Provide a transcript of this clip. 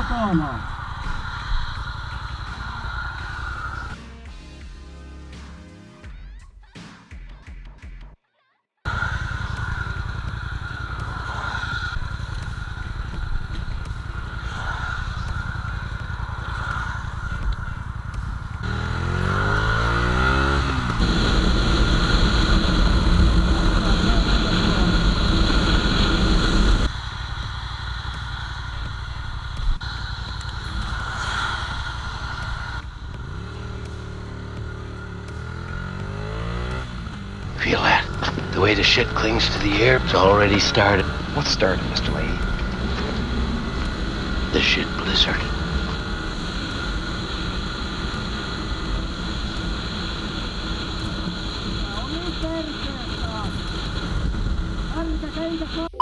kotona. Feel that? The way the shit clings to the air, it's already started. What started, Mr. Leahy? The shit blizzard. On niin perkeestä. Älkää